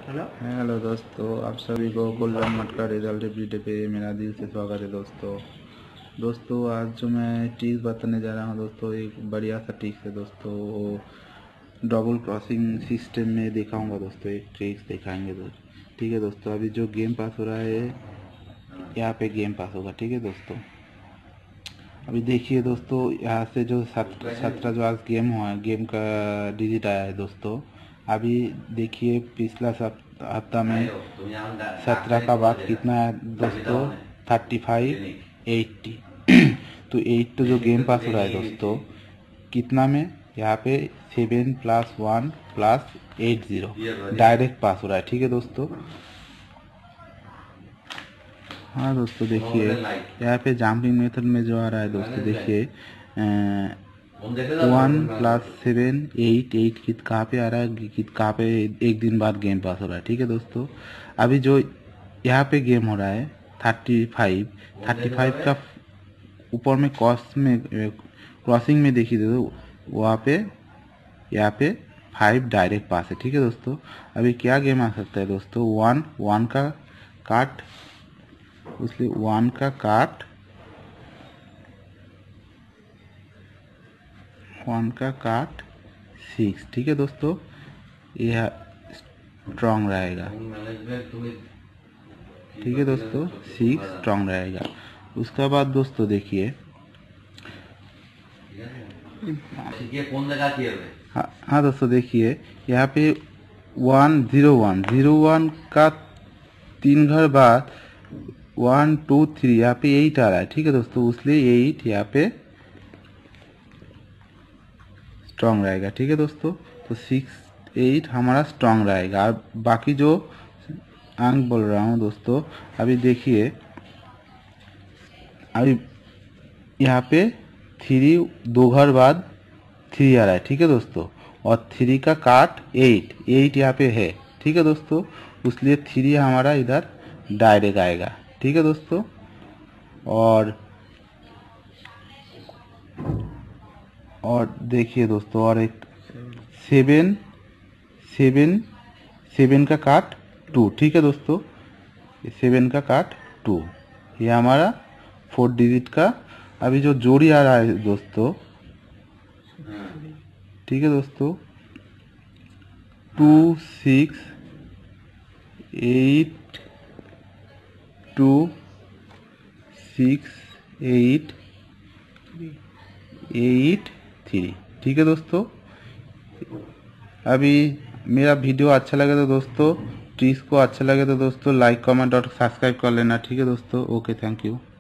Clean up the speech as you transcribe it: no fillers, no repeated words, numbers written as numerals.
Hello दोस्तों, आप सभी को गोल्डन मट का रिजल्ट वीडियो पे मेरा दिल से स्वागत है। दोस्तों आज जो मैं ट्रिक्स बताने जा रहा हूँ दोस्तों, एक बढ़िया सा ट्रिक्स है दोस्तों। वो डबल क्रॉसिंग सिस्टम में दिखाऊंगा दोस्तों, एक ट्रिक्स दिखाएंगे दोस्तों। ठीक है दोस्तों, अभी जो गेम पास हो रहा है यहाँ पे गेम पास होगा। ठीक है दोस्तों, अभी देखिए दोस्तों, यहाँ से जो 17 जो आज गेम हुआ है, गेम का डिजिट आया है दोस्तों। अभी देखिए पिछला हफ्ता में 17 का बाद कितना है दोस्तों, 35 80 तो 8 तो जो गेम पास हो रहा है दोस्तों, कितना में यहाँ पे 7 + 1 + 80 डायरेक्ट पास हो रहा है। ठीक है दोस्तों, हाँ दोस्तों देखिए यहाँ पे जंपिंग मेथड में जो आ रहा है दोस्तों, देखिए 1 + 7 8 8 कित कहाँ पे आ रहा है, कित कहाँ पे एक दिन बाद गेम पास हो रहा है। ठीक है दोस्तों, अभी जो यहाँ पे गेम हो रहा है 35 का ऊपर में क्रॉसिंग में देखिए दोस्तों, वहाँ पे यहाँ पे 5 डायरेक्ट पास है। ठीक है दोस्तों, अभी क्या गेम आ सकता है दोस्तों, 1 का काट, इसलिए 1 का काट 6। ठीक है दोस्तों, यह स्ट्रॉन्ग रहेगा। ठीक है दोस्तों, 6 स्ट्रॉन्ग रहेगा। उसके बाद दोस्तों देखिए, हाँ दोस्तों देखिए यहाँ पे 1 0 1 0 1 का 3 घर बाद 1 2 3 यहाँ पे 8 आ रहा है। ठीक है दोस्तों, इसलिए 8 यहाँ पे स्ट्रॉन्ग रहेगा। ठीक है दोस्तों, तो 6 8 हमारा स्ट्रॉन्ग रहेगा। और बाकी जो अंक बोल रहा हूँ दोस्तों, अभी देखिए, अभी यहाँ पे 3 2 घर बाद 3 आ रहा है। ठीक है दोस्तों, और 3 का काट 8 यहाँ पे है। ठीक है दोस्तों, इसलिए 3 हमारा इधर डायरेक्ट आएगा। ठीक है दोस्तों, और देखिए दोस्तों, और एक 7 का काट 2। ठीक है दोस्तों, 7 का काट 2, ये हमारा 4 डिजिट का अभी जो जोड़ी आ रहा है दोस्तों। ठीक है दोस्तों, 2 6 8 2 6 8 8 3। ठीक है दोस्तों, अभी मेरा वीडियो अच्छा लगे तो दोस्तों, ट्रिक्स को अच्छा लगे तो दोस्तों लाइक कमेंट और सब्सक्राइब कर लेना। ठीक है दोस्तों, ओके, थैंक यू।